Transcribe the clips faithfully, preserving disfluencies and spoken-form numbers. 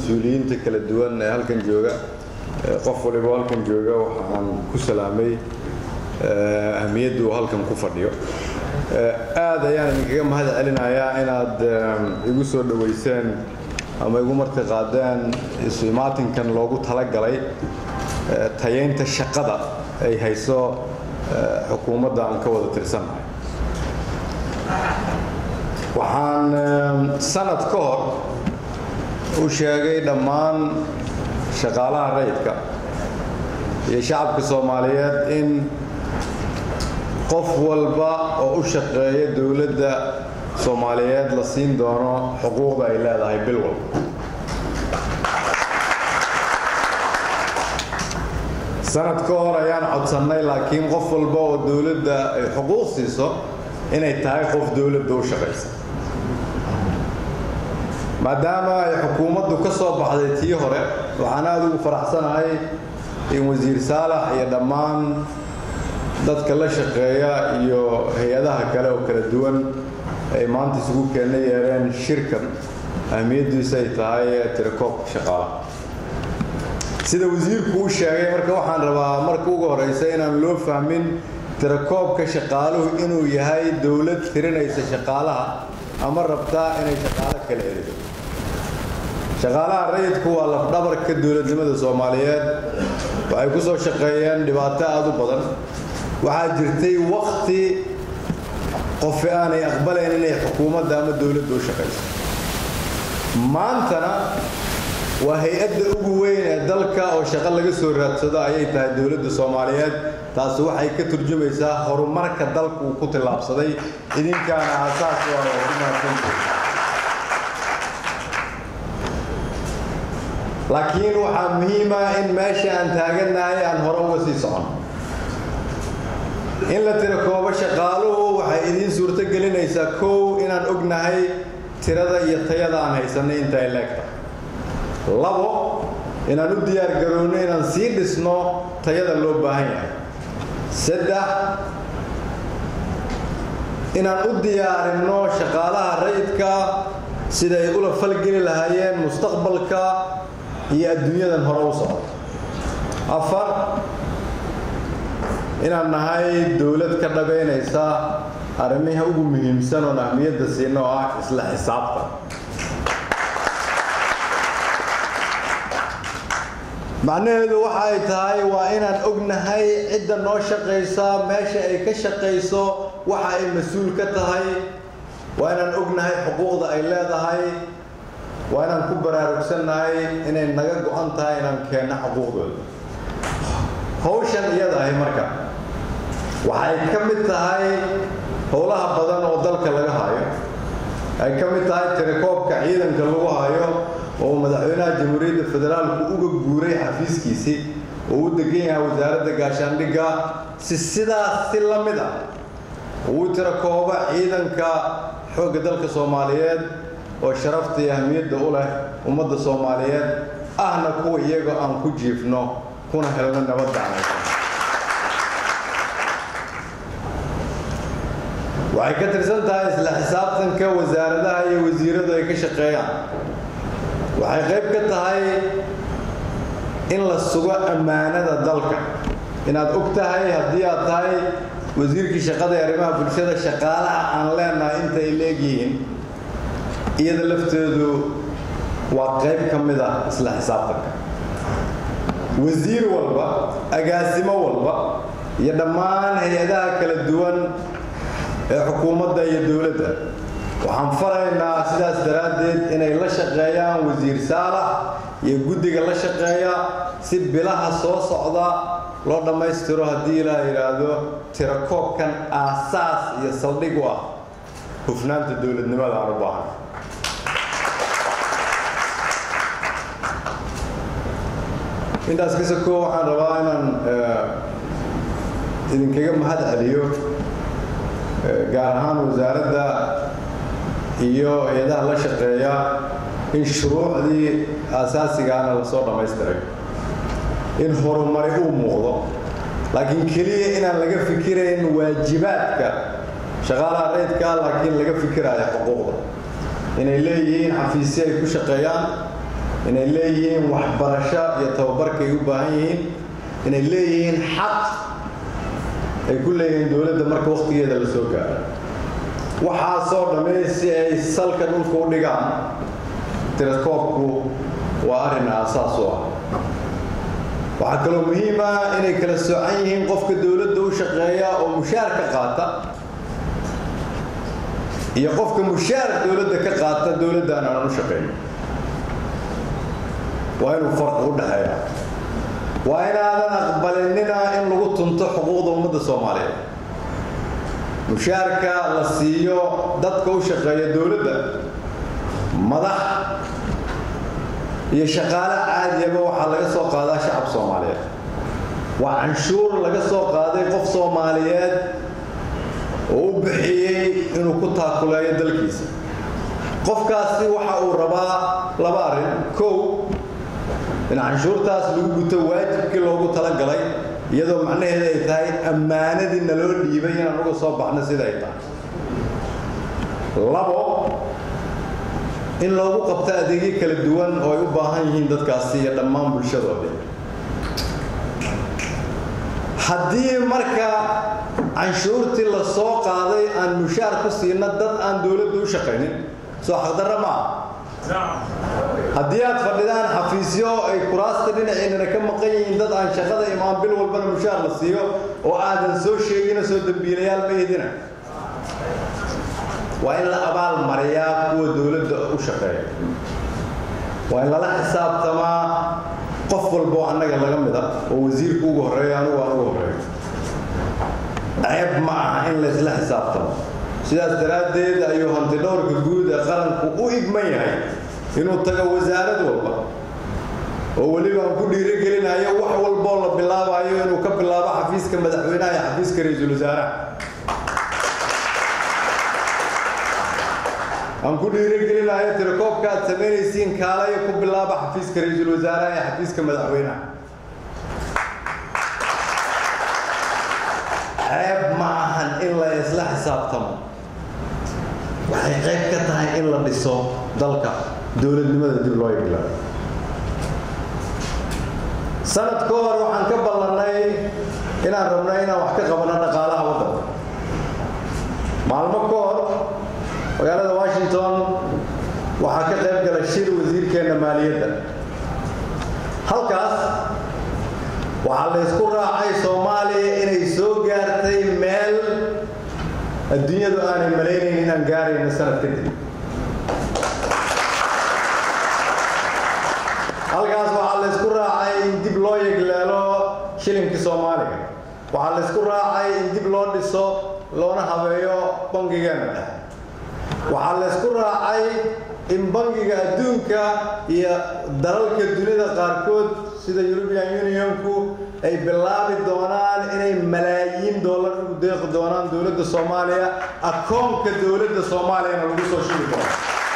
مسؤولين تكل الدوان هالكن جوجا قفوا لي بالكن جوجا وحن كسلامي أهمية دو هالكن كفرديو هذا يعني كم هذا علينا يا إن يقصوا دويسان أما يقوم مرتقادان سماتين كان لوجو تلاقي عليه تيين تشقدا أي هيسو حكومة دان كوضة ترسمها وحان سنة كور وشاقي دمان شغالها ريدك يا شعب الصوماليات إن قف والبا وشقي دولة الصوماليات لصين دونه حقوق إلى ذا بالول سنة كور أيان عطسناي لكن قف والبا ودولة حقوق سيسو إن يتاعي قف دولة دو شقيس ما دام حكومة دو كسب بحدتي هره وأنا دو فرحسن هاي وزير صالح يا دمان dad kala shaqeeya iyo hay'adaha kale oo kala duwan ay maanta isugu keenay yareen shirkan ahmiyadiisa ay tahay tirakoob shaqaalaha sida wasiirku uu sheegay marka waxaan rabaa marka ugu horeysa inaan loo fahmin tirakoobka shaqaaluhu inuu yahay dawlad tirinaysa shaqaalaha ama rabtaa inay shaqaale kala helido shaqaalaha rayidku waa laf dhabarka dawladnimada Soomaaliyeed waxay ku soo shaqeeyeen dhibaato aad u badan waxaa jirtay waqti qof aan ay aqbaleen inay xukuumadda ama dawladdu u shaqeyso maantana waa hay'adda ugu weyn ee dalka oo shaqo laga soo raadsado ayay tahay dawladda Soomaaliyeed taas waxay ka turjumaysaa horumarka dalku uu ku tilaabsaday idinkaana aasaas u ah xukuumadda laakiin waxaa muhiim ah in meesha aan taaganahay aan hore uga sii socono in la tirakoobo shaqaaluhu waxay idin suurto gelinaysaa kow inaan ognahay tirada iyo tayada aan haysanay inta ay leegtahay labo inaan u diyaar garowno inaan sii dhisno tayada loo baahan yahay saddex inaan u diyaarinno shaqaalaha rayidka sida ay ula falgeli lahaayeen mustaqbalka iyo adduunyadan hore u socota afar inaan nahay dawlad ka dhabeynaysa arrimaha ugu muhiimsan oo ahmiyadda siino ah isla xisaabta macnaheedu waxa ay tahay waa inaan ognahay cidda noo shaqeysa meesha ay ka shaqeyso waxa ay mas'uul ka tahay waa inaan ognahay xuquuqda ay leedahay waa inaan ku baraarugsannahay inay naga go'an tahay inaan keenno xuquuqdooda hawshan iyada ahi marka waxay ka mid tahay howlaha badan oo dalka laga hayo ay ka mid tahay tirakoobka ciidanka lagu hayo oo madaxweynaha jamhuuriyadda federaalku uga guuray xafiiskiisii oo uu degan yahay wasaaradda gaashaandhigga si sidaas si la mid ah uu tirakooba ciidanka xoogga dalka Soomaaliyeed oo sharafta iyo ahmiyadda u leh ummadda Soomaaliyeed ahna kuwa iyaga aan ku jiifno kuna helno nabadda waxay ka tirsan tahay isla xisaabtanka wasaaradaha iyo wasiiradu ay ka shaqeeyaan waxay qayb ka tahay in la sugo ammaanada dalka inaad og tahay haddii aad tahay wasiirkii shaqada ee arrimaha bulshada shaqaalaha aan leenahay inta ay leegyihiin iyada lafteedu waa qayb ka mid ah isla xisaabtanka wasiir walba agaasimo walba iyo dhammaan hay'adaha kala duwan ee xukuumadda iyo dawladda waxaan faraynaa sidaas daraaddeed inay la shaqeeyaan wasiir saalax iyo guddiga la shaqeeya si bilaha soo socda loo dhammaystiro haddii la yiraahdo tirakoobkan aasaas iyo saldhig u ah hufnaanta dawladnimada aan u baahan intaas ka soo waxaan rabaa inaan idinkaga mahad celiyo gaar ahaan wasaaradda iyo hay'adaha la shaqeeya in shuruucdii aasaasigaana la soo dhammaystiray in horumari uu muuqdo laakiin kaliya inaan laga fikirayn waajibaadka shaqaalaha rayidka laakiin laga fikirayo xuquuqda inay leeyihiin xafiisyo ay ku shaqeeyaan inay leeyihiin waxbarasho iyo tababarka ay u baahan yihiin inay leeyihiin xaq ay ku leeyihiin dawladda marka waqtigeeda la soo gaaro waxaasoo dhamay si ay salka dhulka u dhigaan tirakoobku waa arrin aasaas u ah waxaa kaloo muhiim ah inay kala soocan yihiin qofka dawladda u shaqeeya oo mushaarka qaata iyo qofka mushaar dawladda ka qaata dawladdan aan u shaqeeyo waa inuu farqi u dhaxeeya waa inaadan aqbalinina in lagu tunto xuquuqda ummadda Soomaaliyeed mushaarka la siiyo dadka u shaqeeya dawladda madax iyo shaqaale caadiyaba waxaa laga soo qaadaa shacab Soomaaliyeed waa canshuur laga soo qaaday qof Soomaaliyeed oo u bixiyay inuu ku taakuleeyo dalkiisa qofkaasi waxa uu rabaa laba arrin kow in canshuurtaas lagu guto waajibkii loogu talagalay iyadoo macnaheedu ay tahay ammaanadii naloo dhiibay inaan uga soo baxno sida ay tahay labo in loogu qabto adeegyo kala duwan oo ay u baahan yihiin dadkaasi iyo dhammaan bulshadooda haddii marka canshuurtii la soo qaaday aan mushaar ku siino dad aan dawladda u shaqaynin soo xaqdarro ma haddii aad fadhidaan xafiisyo ay kuraasta dhinaciinana ka maqan yihiin dad aan shaqada imaan bil walbana mushaar la siiyo oo aadan soo sheegina soo dambiilayaal ma idina waa in la abaal mariyaa kuwa dawladda u shaqeeya waa in lala xisaabtamaa qof walba oo annaga laga mid ah oo wasiirku ugu horreeya anigu aan ugu horreeyo ceeb ma aha in la isla xisaabtamo sidaas daraaddeed ayuu hanti dhowrka guud ee qaranku u igman yahay inuu tago wasaarad walba oo weliba aan ku dhiirigelinayo wax walboo la bilaabayo inuu ka bilaabo xafiiska madaxweynaha iyo xafiiska ra'iisul wasaaraha aan ku dhiirigelinayo tirakoobka aad samaynaysiin kaalayo ku bilaaba xafiiska ra'iisul wasaaraha iyo xafiiska madaxweynaha ceeb ma ahan in la isla xisaabtamo waxay qayb ka tahay in la dhiso dalka dawladnimada dib loo iglaado sanad ka hor waxaan ka ballanay inaan rabnay inaan wax ka qabano dhaqaalaha waddanka maalmo ka hor magaalada Washington waxaa ka qayb galay shir wasiirkeena maaliyadda halkaas waxaa la isku raacay Soomaaliya inay soo gaartay meel adduunyadu aanay malaynayn inaan gaarayno sanad kadib halkaas waxaa la isku raacay in dib loo yegleelo shilinka Soomaaliga waxaa la isku raacay in dib loo dhiso loona habeeyo bangigeena dhexe waxaa la isku raacay in bangiga adduunka iyo dalalka dunida qaarkood sida European Unionku ay bilaabi doonaan inay malaayiin dollar u deeq doonaan dawladda Soomaaliya akoonka dawladda Soomaaliya lagu soo shubi doono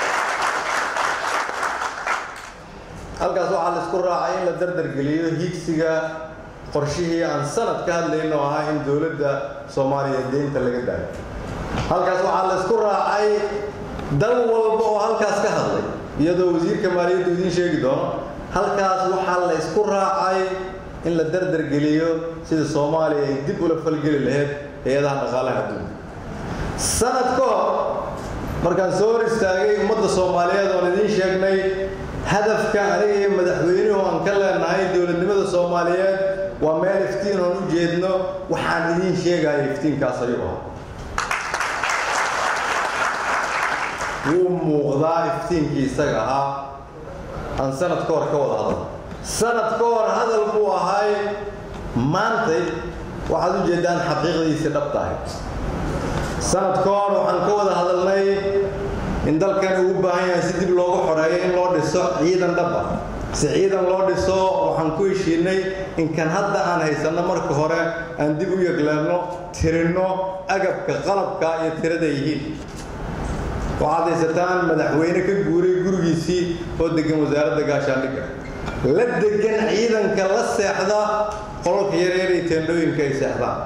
halkaas waxaa la isku raacay in la dardar geliyo higsiga qorshihii aan sanad ka hadlayno ahaa in dawladda Soomaaliya deynta laga daayo halkaas waxaa la isku raacay dal walba oo halkaas ka hadlay iyadoo wasiirka maaliyadda idin sheegi doono halkaas waxaa la isku raacay in la dardar geliyo sida Soomaaliya ay dib ula falgeli lahayd hay'adaha dhaqaalaha adduunka sanad ka hor markaan soo hor istaagay ummadda Soomaaliyeed oo idin sheegnay hadafka aniga iyo madaxweynuhu aan ka leenahay dawladnimada Soomaaliyeed waa meel iftiin oo u jeedno waxaan idin sheegay iftiinkaas ayuu wuu muuqdaa iftiinkii isaga ahaa aan sanad ka hor ka wada hadal sanad ka hor hadal buu ahay maantay waxaad u jeedaan xaqiiqdiisa dhabta ahayd sanad ka hor waxaan ka wada hadalnay in dalkan uu u baahan yahay si dib loogu xoreeyo in loo dhiso ciidan dhab ah si ciidan loo dhiso waxaan ku heshiinay in kan hadda aan haysanno marka hore aan dib u yegleerno tirino agabka qalabka iyo tirada yihiin waxaad haysataan madaxweyne ka guuray gurigiisii oo degan wasaaradda gaashaandhigga la degan ciidanka la seexda qolka yaryar iyo teendhooyinka ay seexdaan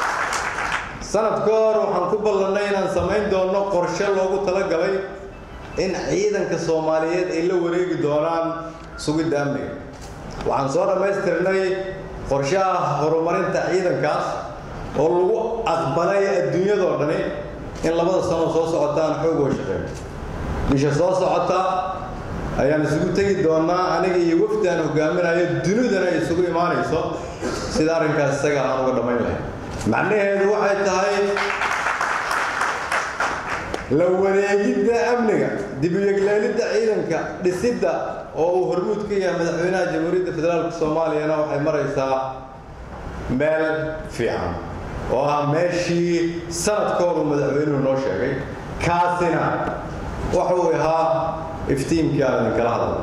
sanad ka hor waxaan ku ballanay inaan samayn doono qorshe loogu talagalay in ciidanka Soomaaliyeed ay la wareegi doonaan sugidda amniga waxaan soo dhamaystirnay qorshaha horumarinta ciidankaas oo lagu aqbalay adduunyada oo dhan in labada sano soo socotaan xoog oo shaqeeyo bisha soo socota ayaan isugu tagi doonaa aniga iyo wafdaan hogaaminayo dunidana ay isugu imaanayso sida arrinkaas isaga aan uga dhamayn lahayn macnaheedu waxay tahay la wareegidda amniga dib u yegleelidda ciidanka dhisidda oo uu hormuud ka yahay madaxweynaha jamhuuriyadda federaalka Soomaaliya waxay maraysaa meel fiican oo ah meeshii sanadka hore madaxweynuhu noo sheegay kaasina wuxuu ahaa iftiimkii aan kala hadlay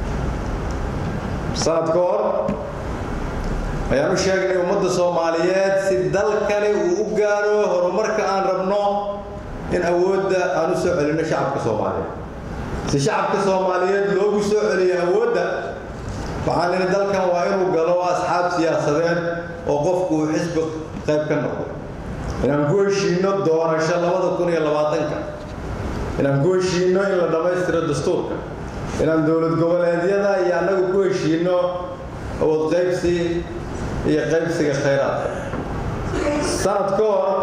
sanadka hore ayaan u sheegnay ummadda Soomaaliyeed si dalkani uu u gaaro horumarka aan rabno in awoodda aan u soo celino shacabka Soomaaliyeed si shacabka Soomaaliyeed loogu soo celiyo awoodda waxaan in dalkan waa inuu galo asxaab siyaasadeed oo qofku uu xisbi qayb ka noqdo inaan ku heshiino doorasho labada kun iyo labaatanka inaan ku heshiino in la dhamaystiro dastuurka inaan dowlad goboleedyada iyo annagu ku heshiino awood qaybsi iyo qaybsiga khayraadka sanadka hor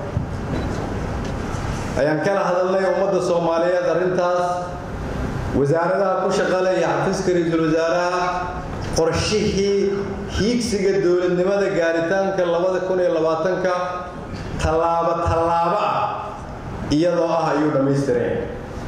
ayaan kala hadalnay ummadda Soomaaliyeed arrintaas wasaaradaha ku shaqada iyo xafiiska ra'iisul wasaaraha qorshihii hiigsiga dowladnimada gaaritaanka labada kun iyo labaatanka talaabo talaabo ah iyadoo ah ayuu dhamaystireen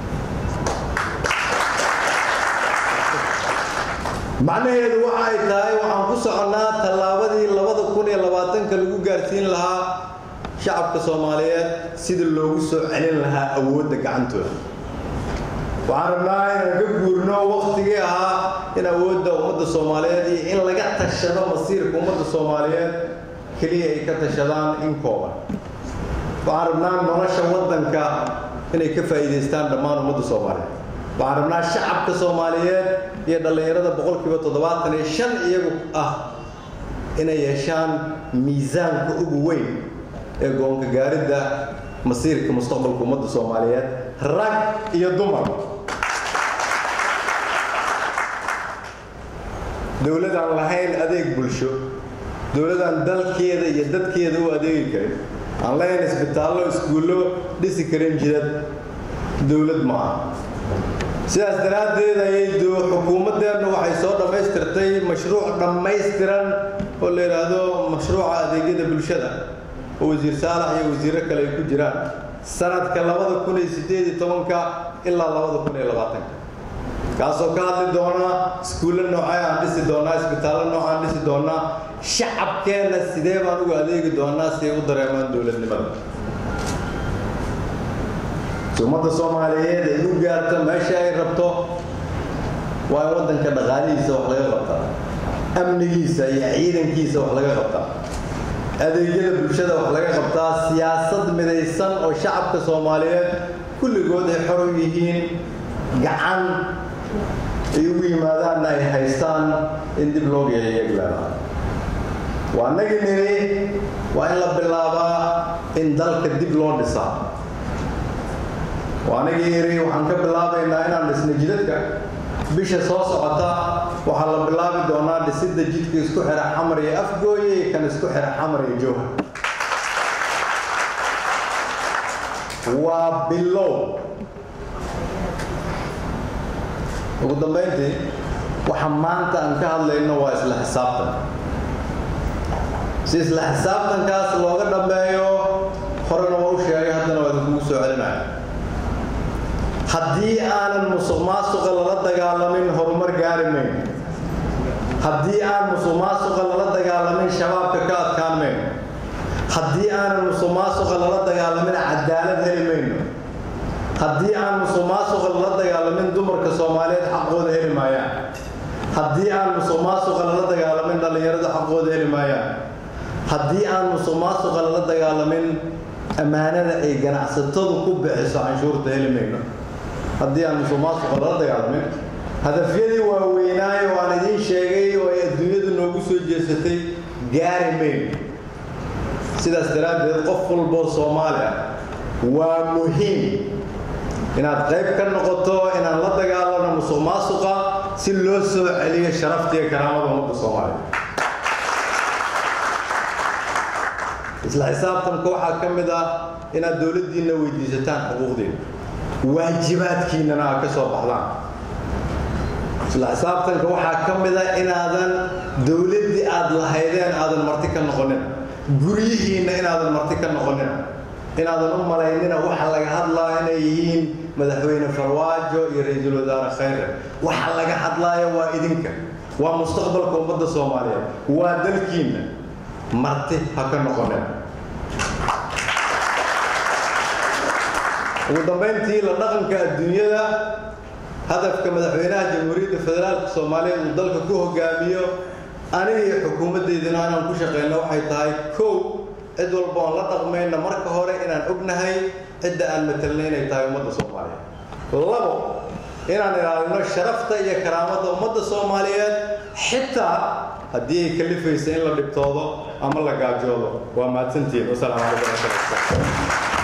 macnaheedu waxa ay tahay waxaan ku soconaa talaabadii labada kun iyo labaatanka lagu gaarsiin lahaa shacabka Soomaaliyeed sida loogu soo celin lahaa awoodda gacantooda waxaan rabnaa inaan ka guurno waqtigii ahaa in awoodda ummadda Soomaaliyeed iyo in laga tashado masiirka ummadda Soomaaliyeed kaliya ay ka tashadaan in kooban waxaan rabnaa nolosha waddanka inay ka faa'iideystaan dhammaan ummadda Soomaaliyeed waxaan rabnaa shacabka Soomaaliyeed iyo dhalinyarada boqolkiiba toddobaatan iyo shan iyagu ah inay yeeshaan miisaanka ugu weyn ee go'aan ka gaaridda masiirka mustaqbalka ummadda Soomaaliyeed rag iyo dumar dawladaan lahayn adeeg bulsho dawladaan dalkeeda iyo dadkeeda u adeegi karin aan lahayn isbitaallo iskuullo dhisi karin jidad dawlad ma aha sidaas daraaddeed ayay xukuumaddeenu waxay soo dhammaystirtay mashruuc dhammaystiran oo la yidhaahdo mashruuca adeegyada bulshada oo wasiir saalax iyo wasiirro kale ay ku jiraan sanadka labada kun iyo siddeed iyo tobanka ilaa labada kun iyo labaatanka kaasoo ka hadli doona iskuulle noocay aan dhisi doonaa isbitaallo noocaan dhisi doonaa shacabkeenna sidee baan ugu adeegi doonaa si ay u dareemaan dowladnimada ummadda Soomaaliyeed ay u gaarto meesha ay rabto waa in waddanka dhaqaalihiisa wax laga qabtaa amnigiisa iyo ciidankiisa wax laga qabtaa adeegyada bulshada wax laga qabtaa siyaasad midaysan oo shacabka Soomaaliyeed kulligood ay xor u yihiin gacan ay ugu yimaadaan ay haystaan in dib loo geeyo waa nagi niri waa in la bilaabaa in dalka dib loo dhisaa waa nagi niri waxaan ka bilaabaynaa inaan dhisno jidadka bisha soo socota waxaa la bilaabi doonaa dhisidda jidka isku xira xamar iyo afgooye kan isku xira xamar iyo jowhar waa bilow ugu dambeyntii waxa maanta aan ka hadlayno waa isla xisaabtan si isla xisaabtankaas looga dhameeyo horena waa u sheegay haddana waa idinkugu soo celinaya haddii aanan musuqmaasuqa lala dagaalamin horumar gaari mayn haddii aan musuqmaasuqa lala dagaalamin shabaabka ka adkaan mayno haddii aanan musuqmaasuqa lala dagaalamin cadaalad heli mayno haddii aan musuqmaasuqa lala dagaalamin dumarka Soomaaliyeed xaqooda heli maayaan haddii aan musuqmaasuqa lala dagaalamin dhalinyarada xaqooda heli maayaan haddii aan musuqmaasuqa lala dagaalamin amaanada ay ganacsatadu ku bixiso canshuurta heli mayno haddii aan musuqmaasuqa lala dagaalamin hadafyadii waaweynaaye oo aan idiin sheegay oo ay adduunyadu noogu soo jeesatay gaari mayno sidaas daraaddeed qof walboo Soomaali ah waa muhiim inaad qayb ka noqoto inaan la dagaalano musuqmaasuqa si loo soo celiyo sharafta iyo karaamada ummadda Soomaaliyeed isla xisaabtanka waxaa ka mid ah inaad dawladdiina weydiisataan xuquuqdeeda waajibaadkiinana aad ka soo baxdaan isla xisaabtanka waxaa ka mid ah inaadan dawladdii aad lahaydeen aadan marti ka noqonin guryihiinna inaadan marti ka noqonin inaadan u malaynina waxa laga hadlaa inay yihiin madaxweyne Farmaajo iyo ra'iisul wasaare Khayre waxa laga hadlaayo waa idinka waa mustaqbalka ummadda Soomaaliyeed waa dalkiina marti ha ka noqonin ugu dambeyntii la dhaqanka adduunyada hadafka madaxweynaha jamhuuriyadda federaalka Soomaaliyeed uu dalka ku hogaamiyo aniga iyo xukuumaddeedana inaan ku shaqeyno waxay tahay kow cid walba oo la dhaqmayna marka hore inaan ognahay cidda aan matalnay inay tahay ummadda Soomaaliyeed labo inaan ilaalino sharafta iyo karaamada ummadda Soomaaliyeed xitaa haddii ay kalifayso in la dhibtoodo ama la gaajoodo waa mahadsantihiin. Wassalaamu calaykum.